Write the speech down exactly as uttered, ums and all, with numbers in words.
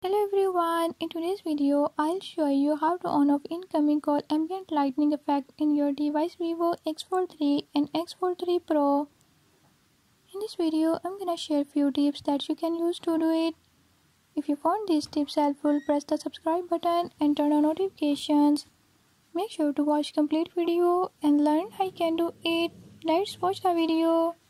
Hello everyone, in today's video I'll show you how to on off incoming call ambient lighting effect in your device Vivo X Fold three and X Fold three Pro. In this video I'm gonna share few tips that you can use to do it. If you found these tips helpful, press the subscribe button and turn on notifications. Make sure to watch complete video and learn how you can do it. Let's watch the video.